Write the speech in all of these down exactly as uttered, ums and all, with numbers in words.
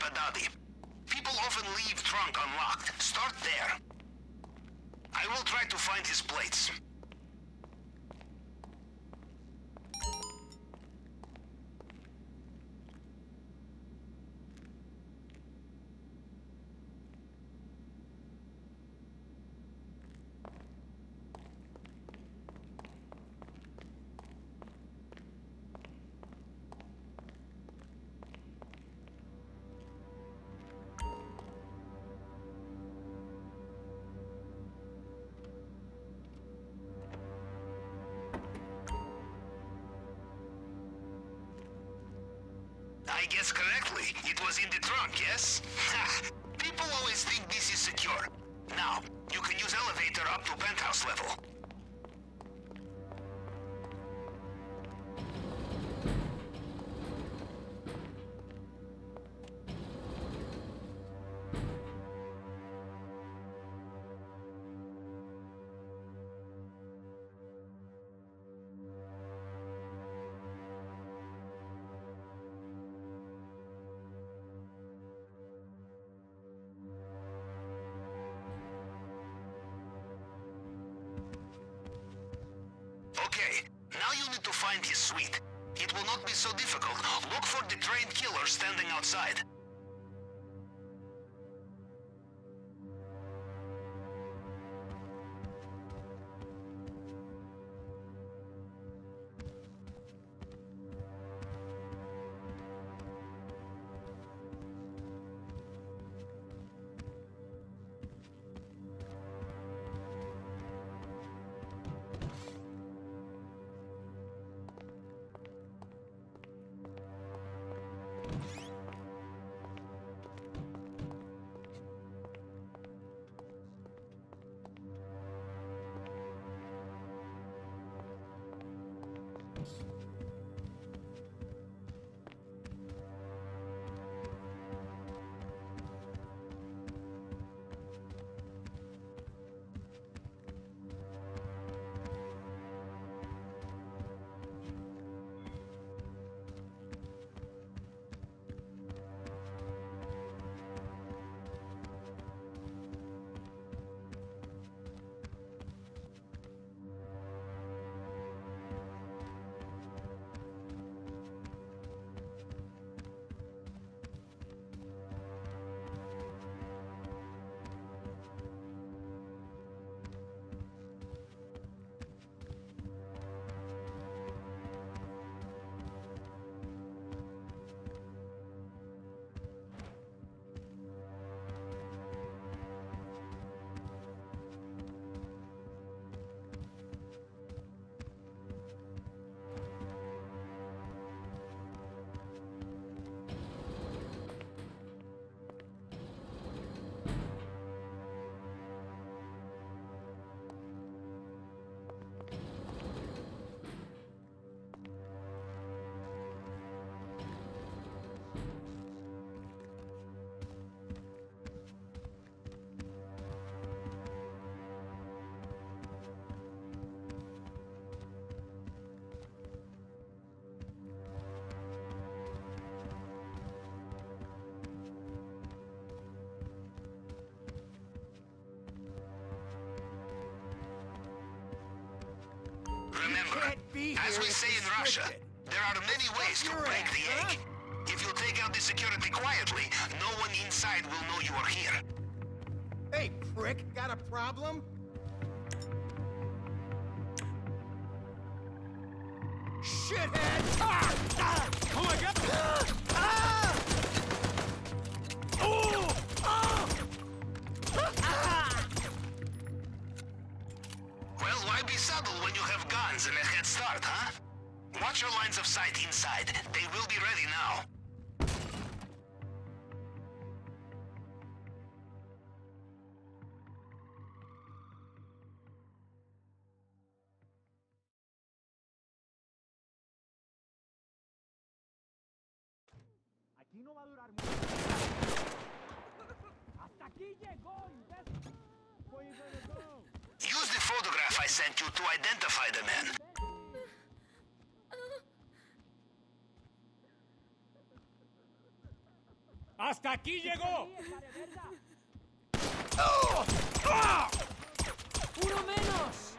Padadi. People often leave trunk unlocked. Start there. I will try to find his plates. I guessed correctly. It was in the trunk, yes? Ha! People always think this is secure. Now, you can use elevator up to penthouse level. Okay, now you need to find his suite. It will not be so difficult. Look for the trained killer standing outside. Remember, as we say in Russia, there are many ways to break the egg. If you take out the security quietly, no one inside will know you are here. Hey, prick, got a problem? Shithead! Ah! Ah! Oh my god! Ah! Ah! Oh! Ah! Ah! Well, why be subtle when you have guns and a head start, huh? Watch your lines of sight inside. They will be ready now. Aquí no va a durar mucho. Hasta aquí llegó, imbécil. Where you gonna go? Use the photograph I sent you to identify the man. Hasta ¡Hasta aquí llegó! ¡Uno menos!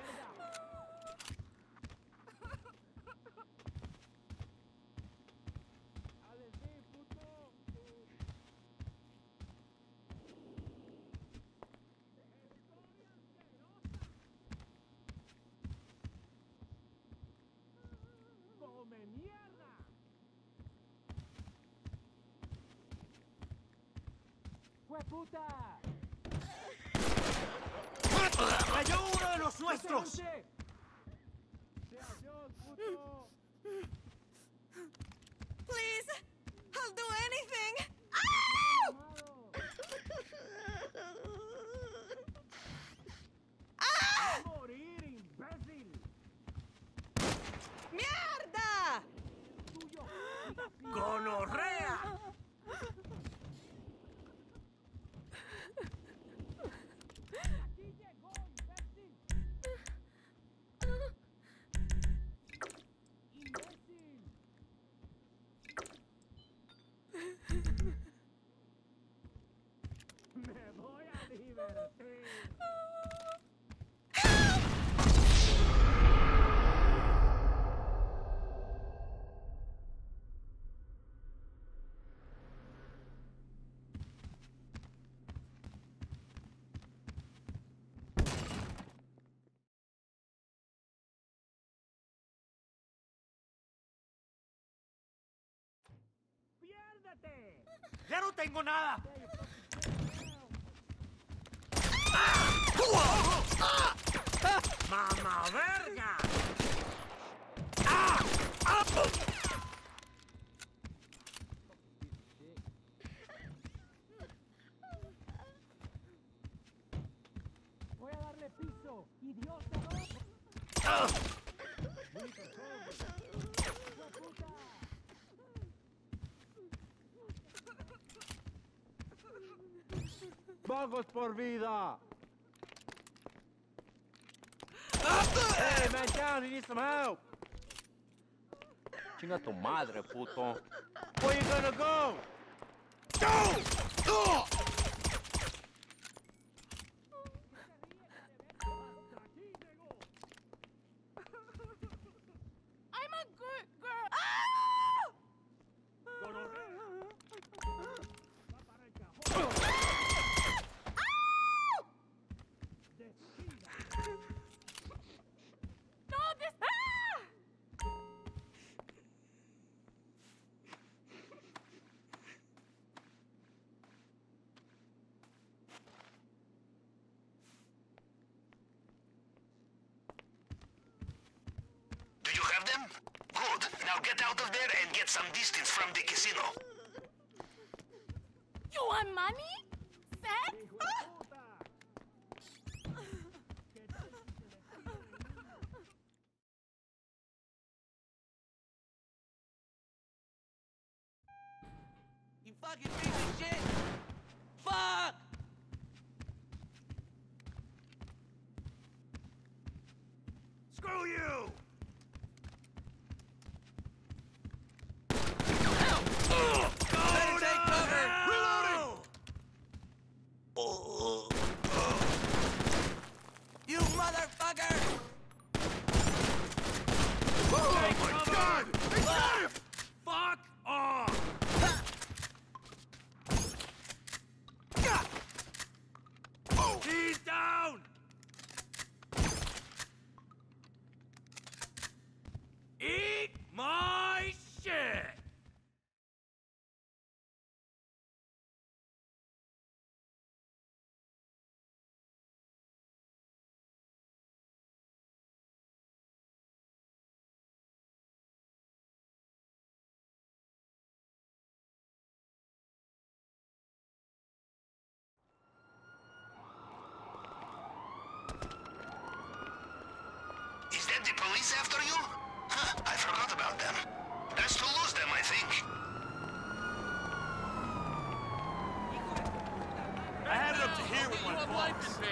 ¡Come mierda! ¡Fue puta! ¡Cayó uno de los nuestros! ¡Sea Dios, puto! Please, I'll do anything. ¡Va a morir, imbécil! ¡Mierda! ¡Tuyo! ¡Gonorrea! ¡Aquí llegó, imbécil! ¡Imbécil! ¡Me voy a divertir! ¡Piérdete! ¡Ya no tengo nada! ¡Mamá verga! ¡Voy a darle piso! ¡Idiota, no! ¡Hijo puta! ¡Vagos por vida! Hey, man down, he needs some help! Chinga tu madre, puto. Where you gonna go? I'm a good girl. Ah! No, this. Ah! Do you have them? Good. Now get out of there and get some distance from the casino. You want money? Sex? Ah! You fucking piece of shit! Fuck! Screw you! Better take cover! Reloading! You motherfucker! Oh my god! They got him! Fuck off! He's down! Eat my shit! Is that the police after you? Huh, I forgot about them. That's to lose them, I think. I had it up to here with my boss.